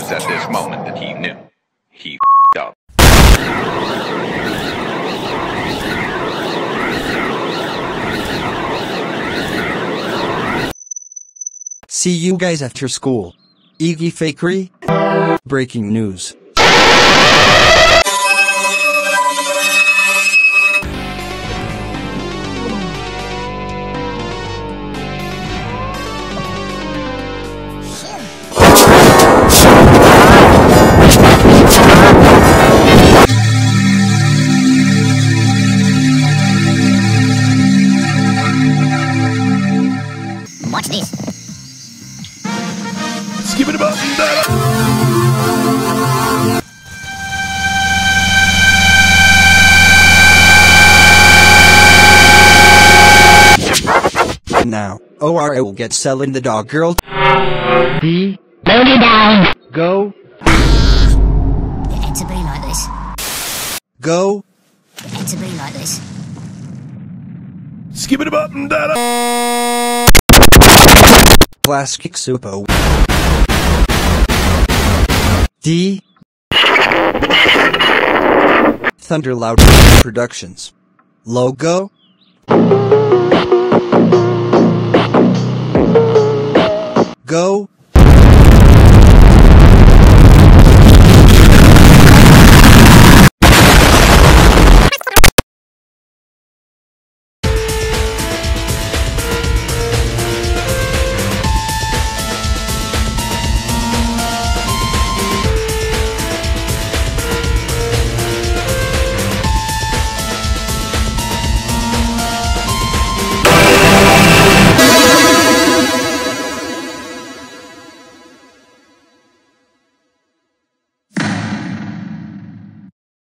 was at this moment that he knew. He up. See you guys after school. Iggy fakery? Breaking news. Watch this. Skip it about Now, ORA will get selling the dog girl. D. Load it down. Go. It had to be like this. Go. It had to be like this. skip it about Plastic Supo. D. Thunder Loud Productions. Logo. Go.